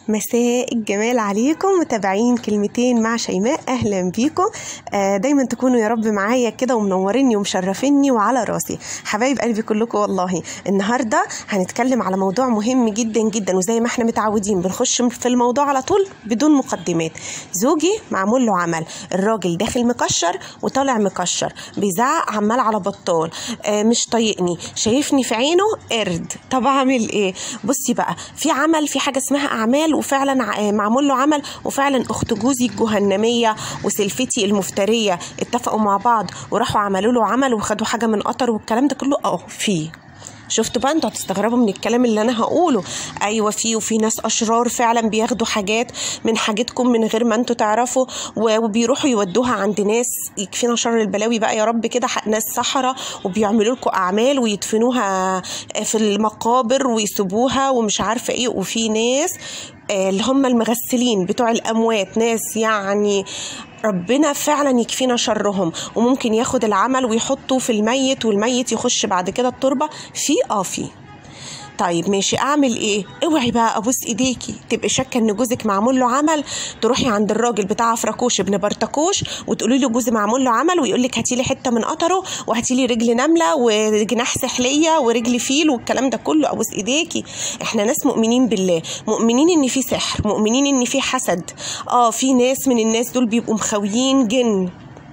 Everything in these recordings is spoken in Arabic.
مساء الجمال عليكم متابعين كلمتين مع شيماء. اهلا بيكم. دايما تكونوا يا رب معايا كده ومنوريني ومشرفيني وعلى راسي حبايب قلبي كلكم. والله النهارده هنتكلم على موضوع مهم جدا جدا، وزي ما احنا متعودين بنخش في الموضوع على طول بدون مقدمات. زوجي معمول له عمل، الراجل داخل مكشر وطالع مكشر، بيزعق عمال على بطال، مش طايقني، شايفني في عينه قرد. طب اعمل ايه؟ بصي بقى، في عمل، في حاجه اسمها اعمال، وفعلا معمول له عمل، وفعلا اخت جوزي الجهنميه وسلفتي المفتريه اتفقوا مع بعض وراحوا عملوا له عمل وخدوا حاجه من قطر والكلام ده كله. فيه شفتوا بقى؟ انتوا هتستغربوا من الكلام اللي انا هقوله. ايوه فيه، وفي ناس اشرار فعلا بياخدوا حاجات من حاجتكم من غير ما انتوا تعرفوا، وبيروحوا يودوها عند ناس، يكفينا شر البلاوي بقى يا رب كده، ناس سحرة، وبيعملوا لكم اعمال ويدفنوها في المقابر ويسيبوها ومش عارفه ايه. وفي ناس اللي هم المغسلين بتوع الاموات، ناس يعني ربنا فعلا يكفينا شرهم، وممكن ياخد العمل ويحطه في الميت والميت يخش بعد كده التربة. في طيب ماشي، اعمل ايه؟ اوعي بقى ابوس ايديكي تبقي شاكه ان جوزك معمول له عمل، تروحي عند الراجل بتاع فركوش ابن برتكوش وتقولي له جوزي معمول له عمل، ويقول لك هاتي لي حته من قطره، وهاتي لي رجل نمله وجناح سحليه ورجل فيل والكلام ده كله. ابوس ايديكي، احنا ناس مؤمنين بالله، مؤمنين ان في سحر، مؤمنين ان في حسد. في ناس من الناس دول بيبقوا مخويين جن،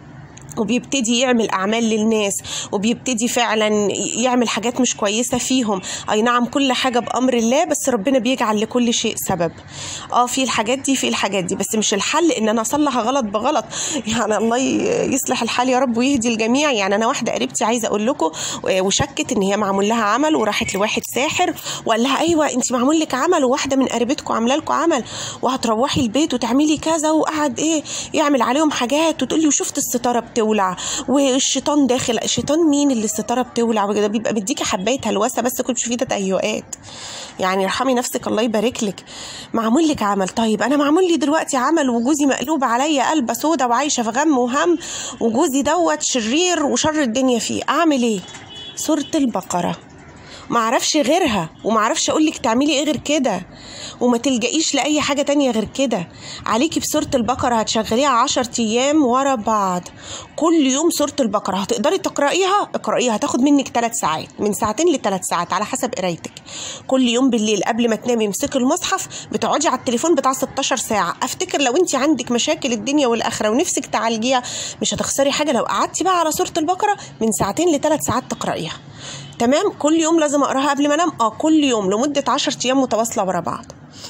وبيبتدي يعمل أعمال للناس، وبيبتدي فعلا يعمل حاجات مش كويسة فيهم. أي نعم، كل حاجة بأمر الله، بس ربنا بيجعل لكل شيء سبب. في الحاجات دي، بس مش الحل إن أنا أصلح غلط بغلط. يعني الله يصلح الحال يا رب ويهدي الجميع. يعني أنا واحدة قريبتي عايزة أقول لكم، وشكت إن هي معمول لها عمل، وراحت لواحد ساحر وقال لها أيوة أنت معمول لك عمل، وواحدة من قريبتكم عاملة لكم عمل، وهتروحي البيت وتعملي كذا. وقعد يعمل عليهم حاجات، وتقولي وشفت الستارة بتولع والشيطان داخل. الشيطان مين اللي الستاره بتولع وكده؟ بيبقى مديكي حبايه هلوسه بس، كنت تشوفي ده تهيؤات. يعني ارحمي نفسك، الله يبارك لك. معمول لك عمل. طيب انا معمول لي دلوقتي عمل، وجوزي مقلوب عليا قلبه سودا، وعايشه في غم وهم، وجوزي دوت شرير وشر الدنيا فيه. اعمل ايه؟ سوره البقره، ما اعرفش غيرها، وما اعرفش اقول لك تعملي ايه غير كده، وما تلجئيش لاي حاجه تانية غير كده. عليكي بسوره البقره، هتشغليها 10 ايام ورا بعض، كل يوم سوره البقره. هتقدري تقرايها؟ اقرايها، هتاخد منك 3 ساعات، من ساعتين ل3 ساعات على حسب قرايتك. كل يوم بالليل قبل ما تنامي امسكي المصحف، بتقعدي على التليفون بتاع 16 ساعه. افتكر لو انت عندك مشاكل الدنيا والاخره ونفسك تعالجيها، مش هتخسري حاجه لو قعدتي بقى على سوره البقره من ساعتين ل3 ساعات تقرايها. تمام؟ كل يوم لازم اقراها قبل ما انام، كل يوم لمده 10 ايام متواصله ورا بعض.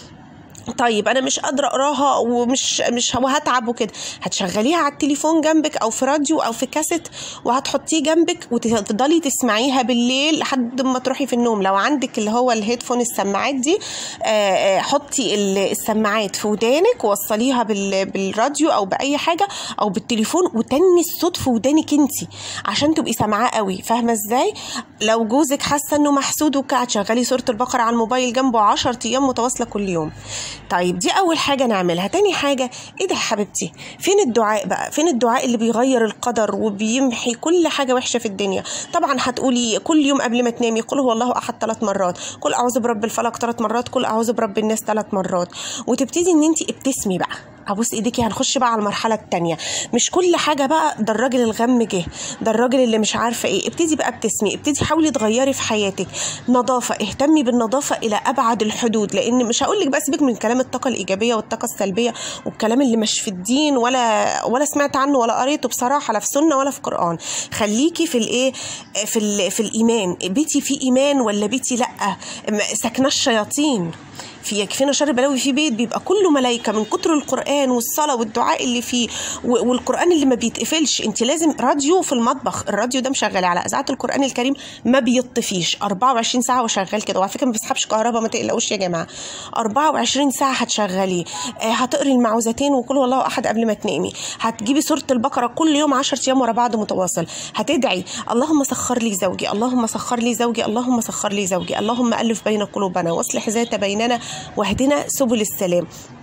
طيب انا مش قادره اقراها ومش هتعب وكده، هتشغليها على التليفون جنبك او في راديو او في كاسيت، وهتحطيه جنبك وتفضلي تسمعيها بالليل لحد ما تروحي في النوم. لو عندك اللي هو الهيدفون، السماعات دي، حطي السماعات في ودانك ووصليها بالراديو او باي حاجه او بالتليفون، وتني الصوت في ودانك انتي عشان تبقي سامعاه قوي. فاهمه ازاي؟ لو جوزك حاسه انه محسود وكده، تشغلي سوره البقره على الموبايل جنبه 10 ايام متواصله كل يوم. طيب دي اول حاجه نعملها. تاني حاجه، ايه ده يا حبيبتي؟ فين الدعاء بقى؟ فين الدعاء اللي بيغير القدر وبيمحي كل حاجه وحشه في الدنيا؟ طبعا هتقولي كل يوم قبل ما تنامي قل هو الله احد 3 مرات، قل اعوذ برب الفلق 3 مرات، قل اعوذ برب الناس 3 مرات. وتبتدي ان انت ابتسمي بقى. ابوس ايديكي، هنخش بقى على المرحله الثانيه. مش كل حاجه بقى ده الراجل الغم جه، ده الراجل اللي مش عارفه ايه. ابتدي بقى ابتسمي، ابتدي حاولي تغيري في حياتك. نظافه، اهتمي بالنظافه الى ابعد الحدود. لان مش هقول لك بقى سيبك من كلام الطاقه الايجابيه والطاقه السلبيه والكلام اللي مش في الدين ولا سمعت عنه ولا قريته بصراحه، لا في سنه ولا في قران. خليكي في الايه، في الايمان. بيتي فيه ايمان ولا بيتي لا ساكنه الشياطين؟ يكفينا شر بلاوي. في بيت بيبقى كله ملائكه من كتر القران والصلاه والدعاء اللي فيه، والقران اللي ما بيتقفلش. انت لازم راديو في المطبخ، الراديو ده مشغل على اذاعه القران الكريم، ما بيطفيش 24 ساعه وشغال كده. وعلى فكره ما بيسحبش كهرباء، ما تقلقوش يا جماعه، 24 ساعه هتشغليه. هتقري المعوذتين وقل هو الله احد قبل ما تنامي. هتجيبي سوره البقره كل يوم 10 ايام ورا بعض متواصل. هتدعي اللهم سخر لي زوجي، اللهم سخر لي زوجي، اللهم سخر لي زوجي، اللهم الف بين قلوبنا واصلح ذات بيننا واهدنا سبل السلام.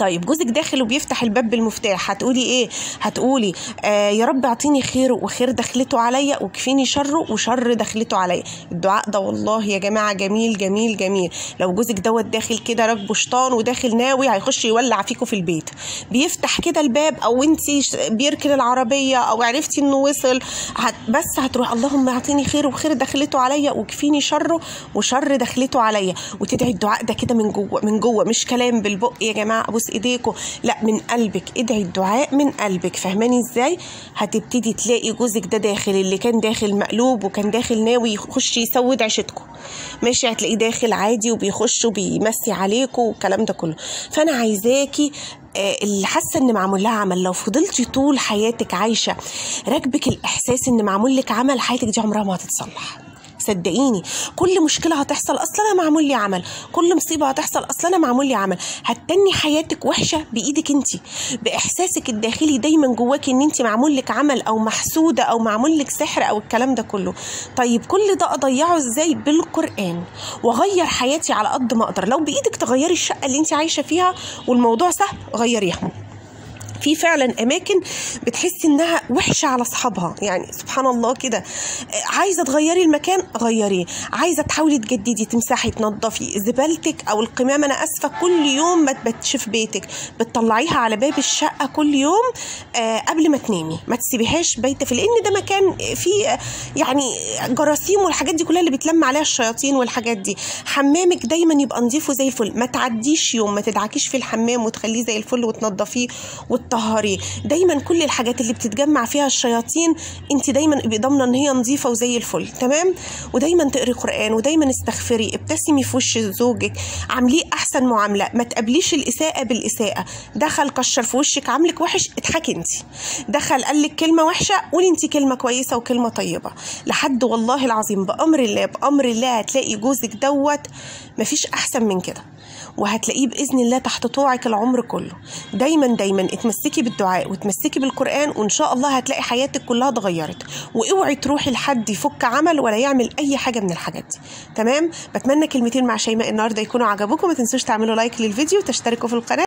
طيب جوزك داخل وبيفتح الباب بالمفتاح، هتقولي ايه؟ هتقولي يا رب اعطيني خيره وخير دخلته عليا، وكفيني شره وشر دخلته عليا. الدعاء ده والله يا جماعه جميل جميل جميل. لو جوزك دوت داخل كده راكبه شيطان وداخل ناوي هيخش يولع فيكم في البيت، بيفتح كده الباب او انت بيركن العربيه او عرفتي انه وصل، بس هتروح اللهم اعطيني خيره وخير دخلته عليا وكفيني شره وشر دخلته عليا، وتدعي الدعاء ده كده من جوه من جوه، مش كلام بالبق يا جماعه ابوس ايديكم، لا من قلبك، ادعي الدعاء من قلبك. فاهماني ازاي؟ هتبتدي تلاقي جوزك ده داخل، اللي كان داخل مقلوب وكان داخل ناوي يخش يسود عيشتكم، ماشي، هتلاقيه داخل عادي وبيخش وبيمسي عليكم والكلام ده كله. فانا عايزاكي اللي حاسه ان معمول لها عمل، لو فضلتي طول حياتك عايشه راكبك الاحساس ان معمول لك عمل، حياتك دي عمرها ما هتتصلح. صدقيني كل مشكله هتحصل اصلا انا معمول لي عمل، كل مصيبه هتحصل اصلا انا معمول لي عمل، هتتني حياتك وحشه بايدك انت، باحساسك الداخلي دايما جواكي ان انت معمول لك عمل او محسوده او معمول لك سحر او الكلام ده كله. طيب كل ده اضيعه ازاي؟ بالقران، واغير حياتي على قد ما اقدر. لو بايدك تغيري الشقه اللي انت عايشه فيها والموضوع سهل غيريها. في فعلا اماكن بتحسي انها وحشه على اصحابها، يعني سبحان الله كده، عايزه تغيري المكان غيريه، عايزه تحاولي تجددي تمسحي تنظفي زبالتك او القمامه، انا اسفه كل يوم ما تبتش في بيتك، بتطلعيها على باب الشقه كل يوم قبل ما تنامي، ما تسيبيهاش بايته في، لان ده مكان فيه يعني جراثيم والحاجات دي كلها اللي بتلم عليها الشياطين والحاجات دي. حمامك دايما يبقى نظيف وزي الفل، ما تعديش يوم ما تدعكيش في الحمام وتخليه زي الفل وتنظفيه طهري. دايما كل الحاجات اللي بتتجمع فيها الشياطين انت دايما ابقي ضامنه ان هي نظيفه وزي الفل، تمام؟ ودايما تقري قران، ودايما استغفري، ابتسمي في وش زوجك، عامليه احسن معامله، ما تقابليش الاساءه بالاساءه. دخل كشر في وشك عاملك وحش، اضحكي انت. دخل قال لك كلمه وحشه، قولي انت كلمه كويسه وكلمه طيبه، لحد والله العظيم بامر الله بامر الله هتلاقي جوزك دوت مفيش احسن من كده، وهتلاقيه باذن الله تحت طوعك العمر كله. دايما دايما اتمسكي بالدعاء وتمسكي بالقران، وان شاء الله هتلاقي حياتك كلها اتغيرت. واوعي تروحي لحد يفك عمل ولا يعمل اي حاجه من الحاجات دي، تمام؟ بتمنى كلمتين مع شيماء النهارده يكونوا عجبوكم، ما تنسوش تعملوا لايك للفيديو وتشتركوا في القناه.